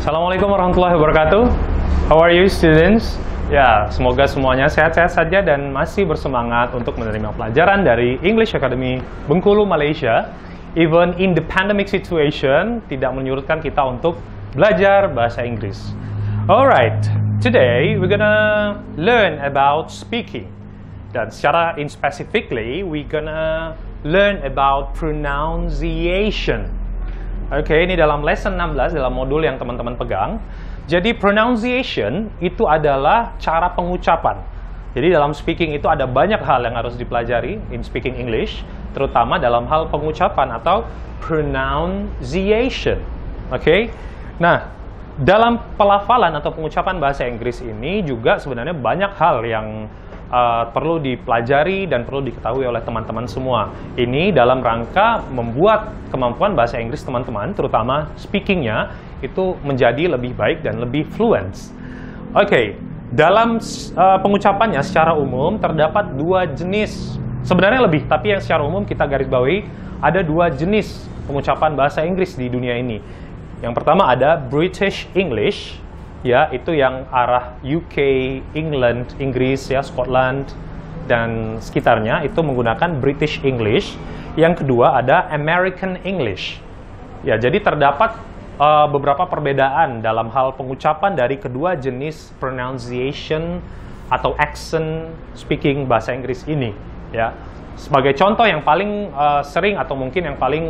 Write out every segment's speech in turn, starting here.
Assalamualaikum warahmatullahi wabarakatuh. How are you students? Ya, semoga semuanya sehat-sehat saja dan masih bersemangat untuk menerima pelajaran dari English Academy Bengkulu, Malaysia. Even in the pandemic situation, tidak menyurutkan kita untuk belajar bahasa Inggris. Alright, today we're gonna learn about speaking. Dan secara specifically, we're gonna learn about pronunciation. Oke, ini dalam lesson 16, dalam modul yang teman-teman pegang. Jadi pronunciation itu adalah cara pengucapan. Jadi dalam speaking itu ada banyak hal yang harus dipelajari in speaking English, terutama dalam hal pengucapan atau pronunciation. Oke. Nah, dalam pelafalan atau pengucapan bahasa Inggris ini juga sebenarnya banyak hal yang perlu dipelajari dan perlu diketahui oleh teman-teman semua. Ini dalam rangka membuat kemampuan bahasa Inggris teman-teman, terutama speakingnya, itu menjadi lebih baik dan lebih fluent. Oke, dalam pengucapannya secara umum terdapat dua jenis. Sebenarnya lebih, tapi yang secara umum kita garis bawahi ada dua jenis pengucapan bahasa Inggris di dunia ini. Yang pertama ada British English, ya, itu yang arah UK, England, Inggris, ya, Scotland, dan sekitarnya itu menggunakan British English. Yang kedua ada American English. Ya, jadi terdapat beberapa perbedaan dalam hal pengucapan dari kedua jenis pronunciation atau accent speaking bahasa Inggris ini. Ya, sebagai contoh yang paling sering atau mungkin yang paling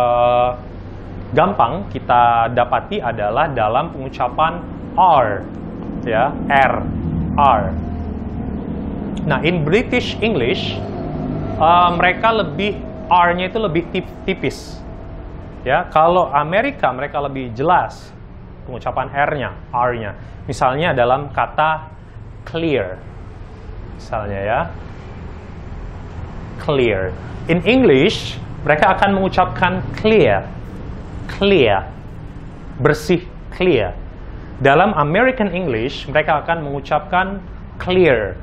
gampang kita dapati adalah dalam pengucapan R, ya, R. Nah, in British English, mereka lebih R-nya itu lebih tipis, ya. Kalau Amerika mereka lebih jelas pengucapan R-nya. Misalnya dalam kata clear, misalnya ya, clear. In English mereka akan mengucapkan clear, bersih, clear. Dalam American English, mereka akan mengucapkan clear.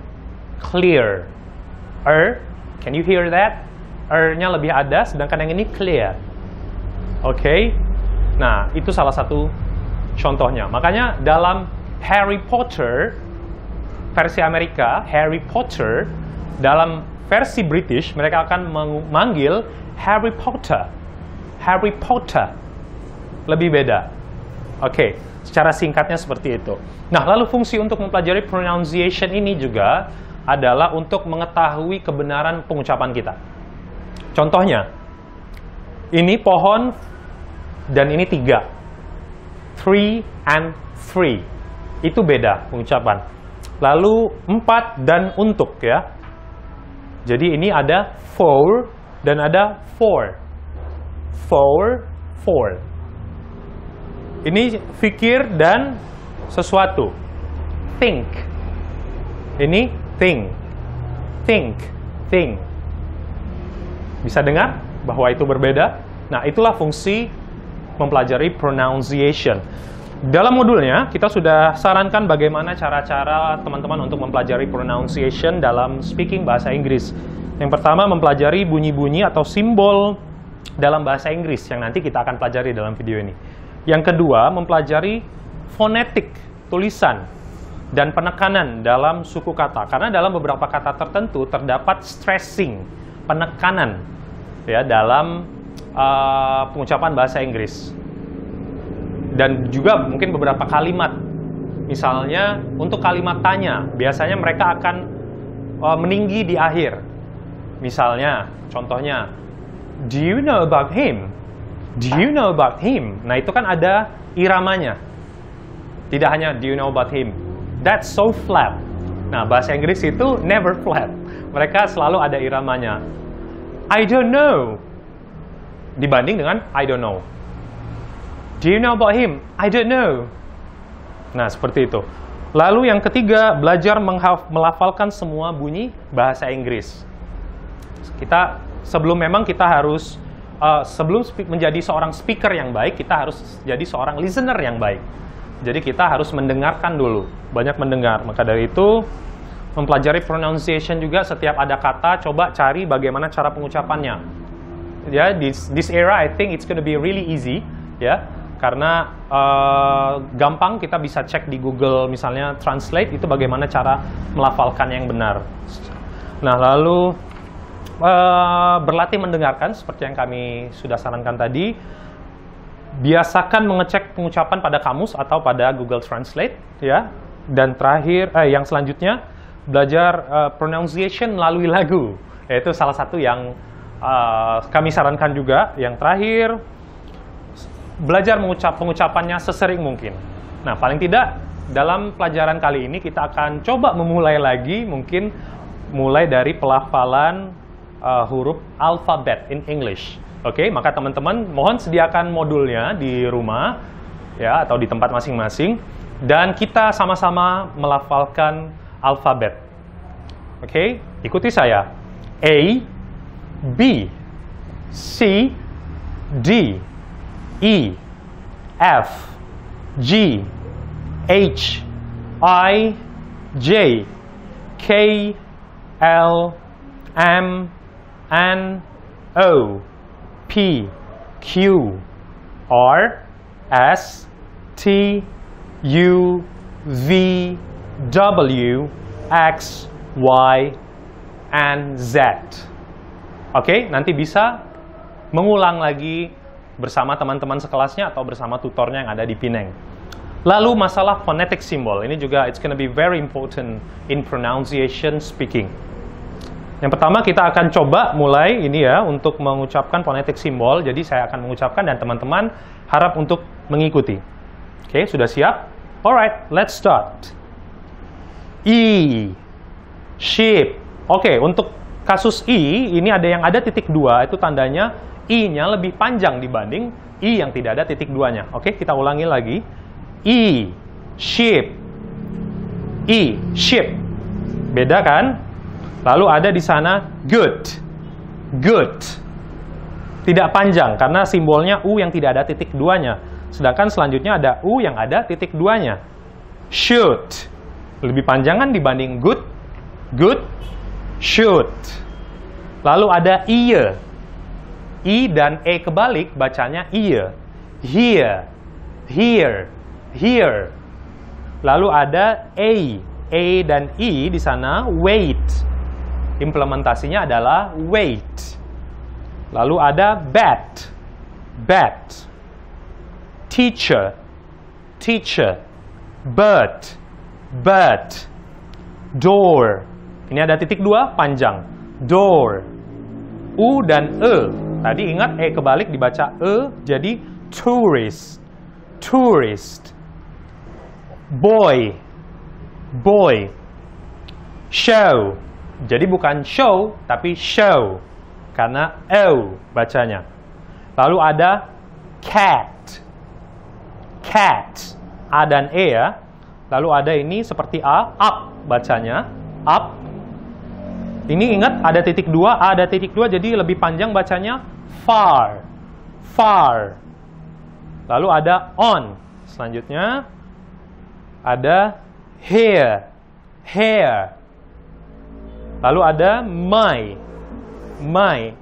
Can you hear that? R-nya lebih ada, sedangkan yang ini clear. Oke? Nah, itu salah satu contohnya. Makanya dalam Harry Potter, versi Amerika, Harry Potter, dalam versi British, mereka akan memanggil Harry Potter. Lebih beda. Oke, secara singkatnya seperti itu. Nah, lalu fungsi untuk mempelajari pronunciation ini juga adalah untuk mengetahui kebenaran pengucapan kita. Contohnya, ini pohon dan ini 3. 3 and 3. Itu beda pengucapan. Lalu 4 dan untuk, ya. Jadi ini ada 4 dan ada 4. 4. Ini fikir dan sesuatu. Think. Ini think. Bisa dengar bahwa itu berbeda? Nah, itulah fungsi mempelajari pronunciation. Dalam modulnya, kita sudah sarankan bagaimana cara-cara teman-teman untuk mempelajari pronunciation dalam speaking bahasa Inggris. Yang pertama, mempelajari bunyi-bunyi atau simbol dalam bahasa Inggris yang nanti kita akan pelajari dalam video ini. Yang kedua, mempelajari fonetik, tulisan, dan penekanan dalam suku kata. Karena dalam beberapa kata tertentu terdapat stressing, penekanan, ya, dalam pengucapan bahasa Inggris. Dan juga mungkin beberapa kalimat. Misalnya, untuk kalimat tanya, biasanya mereka akan meninggi di akhir. Misalnya, contohnya, do you know about him? Do you know about him? Nah, itu kan ada iramanya. Tidak hanya do you know about him. That's so flat. Nah, bahasa Inggris itu never flat. Mereka selalu ada iramanya. I don't know. Dibanding dengan I don't know. Do you know about him? I don't know. Nah, seperti itu. Lalu yang ketiga, belajar melafalkan semua bunyi bahasa Inggris. Sebelum kita harus sebelum menjadi seorang speaker yang baik, kita harus jadi seorang listener yang baik. Jadi kita harus mendengarkan dulu, banyak mendengar. Maka dari itu, mempelajari pronunciation juga, setiap ada kata, coba cari bagaimana cara pengucapannya. Ya, this era I think it's gonna be really easy. Ya, Karena gampang kita bisa cek di Google misalnya Translate itu bagaimana cara melafalkan yang benar. Nah, lalu berlatih mendengarkan seperti yang kami sudah sarankan tadi. Biasakan mengecek pengucapan pada kamus atau pada Google Translate, ya. Dan terakhir, yang selanjutnya belajar pronunciation melalui lagu, yaitu salah satu yang kami sarankan juga. Yang terakhir, belajar pengucapannya sesering mungkin. Nah, paling tidak dalam pelajaran kali ini kita akan coba memulai lagi, mungkin mulai dari pelafalan huruf alfabet in English. Oke, maka teman-teman mohon sediakan modulnya di rumah ya atau di tempat masing-masing dan kita sama-sama melafalkan alfabet. Oke, ikuti saya. A, B, C, D, E, F, G, H, I, J, K, L, M, N, O, P, Q, R, S, T, U, V, W, X, Y, and Z. Oke, nanti bisa mengulang lagi bersama teman-teman sekelasnya atau bersama tutornya yang ada di Pineng. Lalu masalah phonetic symbol, ini juga it's gonna be very important in pronunciation speaking. Yang pertama kita akan coba mulai ini ya untuk mengucapkan phonetic symbol. Jadi saya akan mengucapkan dan teman-teman harap untuk mengikuti. Oke, sudah siap? Alright, let's start. E, sheep. Oke, untuk kasus I, ini ada yang ada titik 2, itu tandanya I-nya lebih panjang dibanding I yang tidak ada titik 2-nya. Oke, kita ulangi lagi. E, sheep. E, sheep. Beda kan? Lalu ada di sana good. Good. Tidak panjang karena simbolnya U yang tidak ada titik 2-nya. Sedangkan selanjutnya ada U yang ada titik 2-nya. Shoot. Lebih panjangan dibanding good. Good. Shoot. Lalu ada ear. I dan E kebalik bacanya ear. Here. Here. Here. Lalu ada A. A dan I di sana wait. Implementasinya adalah wait. Lalu ada bat. Bat. Teacher. Teacher. Bird. Bird. Door. Ini ada titik 2 panjang. Door. U dan E. Tadi ingat E kebalik dibaca E, jadi tourist. Tourist. Boy. Boy. Show. Jadi bukan show, tapi show. Karena O bacanya. Lalu ada cat. Cat. A dan E ya. Lalu ada ini seperti A, up bacanya. Up. Ini ingat ada titik 2, A ada titik 2, jadi lebih panjang bacanya far. Far. Lalu ada on. Selanjutnya ada hair. Hair. Lalu ada my. My.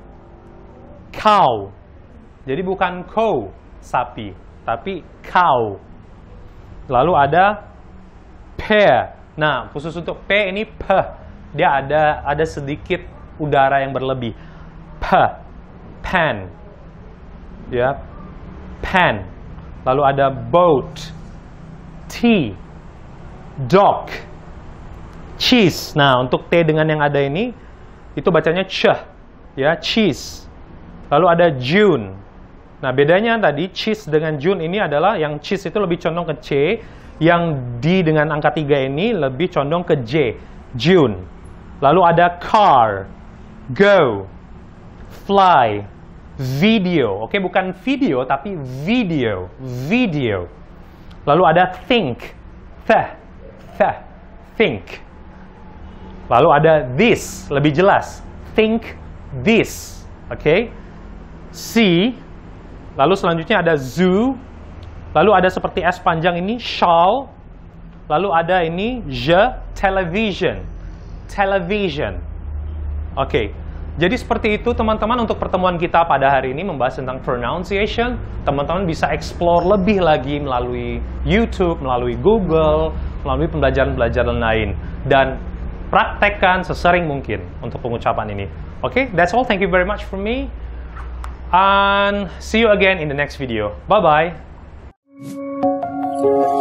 Cow. Jadi bukan cow, sapi, tapi cow. Lalu ada pear. Nah, khusus untuk P ini P. Dia ada sedikit udara yang berlebih. P. Pen. Ya. Pen. Lalu ada boat. T. Dog. Cheese. Nah, untuk T dengan yang ada ini, itu bacanya ch. Ya, cheese. Lalu ada June. Nah, bedanya tadi, cheese dengan June ini adalah yang cheese itu lebih condong ke C, yang D dengan angka 3 ini lebih condong ke J. June. Lalu ada car, go, fly, video. Oke, bukan video, tapi video. Video. Lalu ada think, think. Lalu ada this, lebih jelas. Think this. Oke. See. Lalu selanjutnya ada zoo. Lalu ada seperti S panjang ini, shall. Lalu ada ini, television. Television. Oke. Jadi seperti itu teman-teman untuk pertemuan kita pada hari ini membahas tentang pronunciation. Teman-teman bisa explore lebih lagi melalui YouTube, melalui Google, melalui pembelajaran-pembelajaran lain. Dan praktekkan sesering mungkin untuk pengucapan ini. Okay, that's all. Thank you very much from me. And see you again in the next video. Bye-bye.